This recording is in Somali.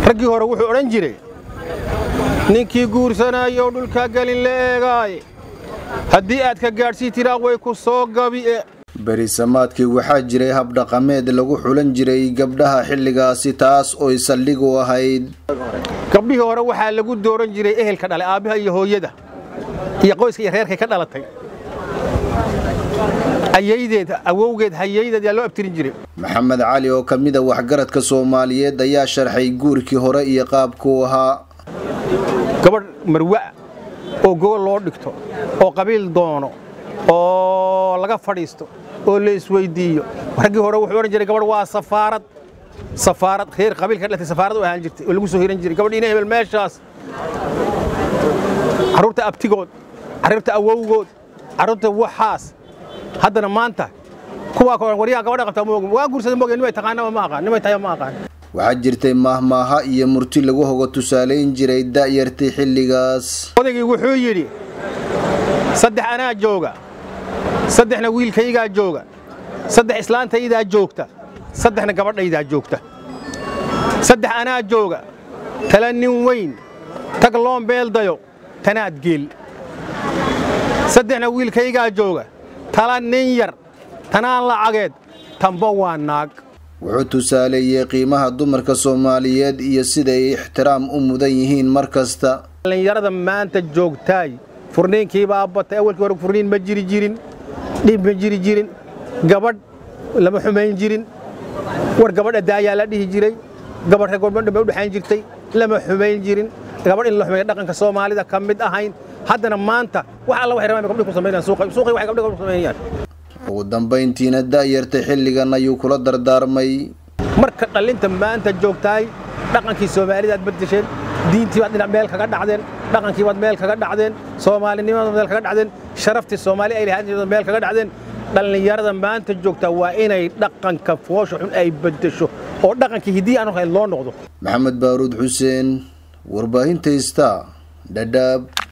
raggii hore wuxuu oran jiray ninkii guursanayo dhulka galin la eegay haddii aad ka gaadhsii tiraa way ku soo gabi berisamaadkii waxaa jiray hab dhaqameed lagu xulan jiray gabdhaha xilligaasi taas oo saldhig u ahayd gabdhihii hore waxaa lagu dooran jiray ehelka dhalay aabaha iyo hooyada iyo qoyska iyo reerka ka dhalatay ayaydeed awowgeed hayaydeed yaa loo abtirin jiray maxamed cali oo kamid ah waxgaradka Soomaaliyeed ayaa sharxay guurkii hore iyo qaabku ahaa gabadh marwa oo gogol loo dhigto oo qabiil doono oo laga fadhiisto oo la isweydiiyo raggii hore wuxuu oran jiray gabadh waa safaarad heer qabiil ka dhalatay safaarad oo ahaan jirtay oo lagu soo hiran jiray gabadh inay hebel meeshaas caruurta abtigood caruurta awowgood caruurta waxaas haddana maanta kuwa ka wariyaha gabadha qabta waa guursaday moogay nimay taqaana ma aqaan nimay tahay ma aqaan waxaa jirtay mahmaaha iyo murti lagu hogo tusaaleyn jiray da'yartii xilligaas odaygii wuxuu yidhi saddex anaa jooga saddexna wiilkaygaa jooga saddex islaantaydaa joogta saddexna gabadhaydaa joogta saddex anaa jooga tala nin weyn tag loon beeldayo tanaad geel saddexna wiilkaygaa jooga tala nin yar tanaan lacageed tanba waa naag wuxuu tusaaleeyay qiimaha dumarka Soomaaliyeed iyo sida ay ixtiraam u mudan yihiin markasta dhalinyarada maanta joogtay furniinkii baa batay awalkii hore furniin ma jiri jirin dhib ma jiri jirin gabadh lama xumayn jirin war gabadha daayaa la dhihi jiray gabadha gobdhan u dhaxayn jirtay lama xumayn jirin gabadh in la xumeeyo dhaqanka Soomaalida kamid ahayn haddana maanta wax alla waxay rabaan gabdhaha ku sameeyaan suuqa waxay gabdhaha ku sameeyaan ugu dambeyntiina da'yarta xilligan ayuu kula dardaarmay marka dhalinta maanta joogtay dhaqankii Soomaalida aad bedesheen diintii baad dhinac meel kaga dhacdeen dhaqankii baad meel kaga dhacdeen Soomaalinimada meel kaga dhacdeen sharaftii Soomaali ay lahayd meel kaga dhacdeen dhalinyarada maanta joogta waa inay dhaqanka foosho xun ay bedesho oo dhaqankii hidii aan loo noqdo maxamed baaruud xuseen warbaahinta Star Dadaab